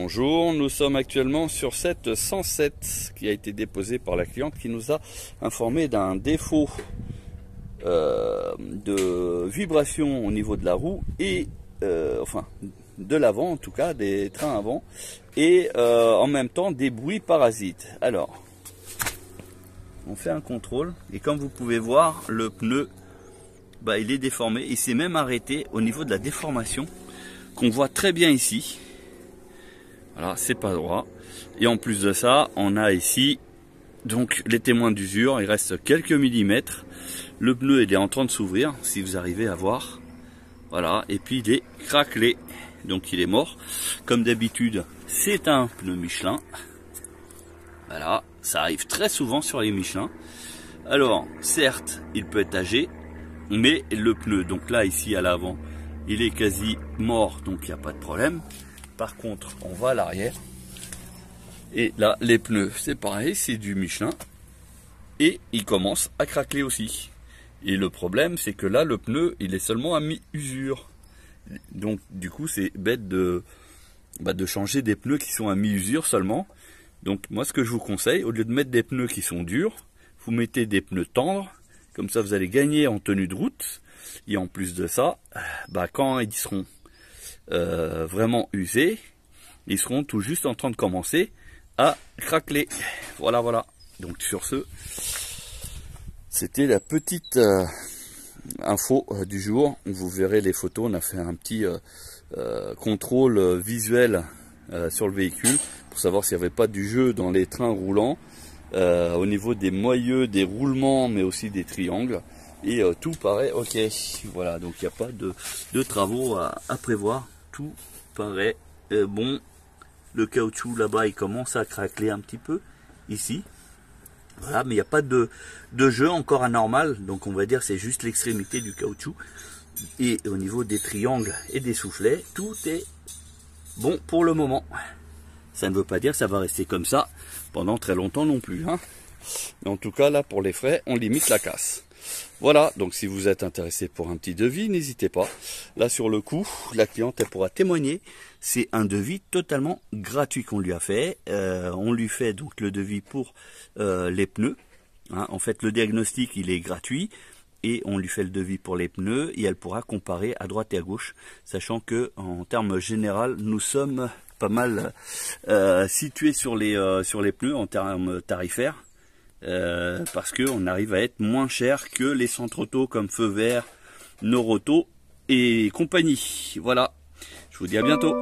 Bonjour, nous sommes actuellement sur cette 107 qui a été déposée par la cliente qui nous a informé d'un défaut de vibration au niveau de la roue et enfin de l'avant en tout cas, des trains avant, et en même temps des bruits parasites. Alors, on fait un contrôle et comme vous pouvez voir, le pneu il est déformé, il s'est même arrêté au niveau de la déformation qu'on voit très bien ici. Voilà, c'est pas droit. Et en plus de ça, on a ici donc les témoins d'usure. Il reste quelques millimètres. Le pneu il est en train de s'ouvrir, si vous arrivez à voir. Voilà, et puis il est craquelé, donc il est mort. Comme d'habitude, c'est un pneu Michelin. Voilà, ça arrive très souvent sur les Michelin. Alors, certes, il peut être âgé, mais le pneu, donc là ici à l'avant, il est quasi mort, donc il n'y a pas de problème. Par contre, on va à l'arrière. Et là, les pneus, c'est pareil, c'est du Michelin. Et il commence à craquer aussi. Et le problème, c'est que là, le pneu, il est seulement à mi-usure. Donc, du coup, c'est bête de changer des pneus qui sont à mi-usure seulement. Donc, moi, ce que je vous conseille, au lieu de mettre des pneus qui sont durs, vous mettez des pneus tendres. Comme ça, vous allez gagner en tenue de route. Et en plus de ça, quand ils seront vraiment usés, ils seront tout juste en train de commencer à craqueler. Voilà. Donc sur ce, c'était la petite info du jour. Vous verrez les photos. On a fait un petit contrôle visuel sur le véhicule pour savoir s'il n'y avait pas du jeu dans les trains roulants, au niveau des moyeux, des roulements, mais aussi des triangles. Et tout paraît ok. Voilà, donc il n'y a pas de travaux à prévoir. Tout paraît bon. Le caoutchouc là-bas, il commence à craqueler un petit peu ici. Voilà, mais il n'y a pas de jeu encore anormal. Donc on va dire c'est juste l'extrémité du caoutchouc. Et au niveau des triangles et des soufflets, tout est bon pour le moment. Ça ne veut pas dire que ça va rester comme ça pendant très longtemps non plus, hein. Mais en tout cas, là, pour les frais, on limite la casse. Voilà, donc si vous êtes intéressé pour un petit devis, n'hésitez pas. Là, sur le coup, la cliente, elle pourra témoigner. C'est un devis totalement gratuit qu'on lui a fait. On lui fait donc le devis pour les pneus. Hein, en fait, le diagnostic, il est gratuit. Et on lui fait le devis pour les pneus. Et elle pourra comparer à droite et à gauche. Sachant que en termes général, nous sommes pas mal situés sur les pneus en termes tarifaires. Parce qu'on arrive à être moins cher que les centres auto comme Feu Vert, Noroto et compagnie. Voilà, je vous dis à bientôt.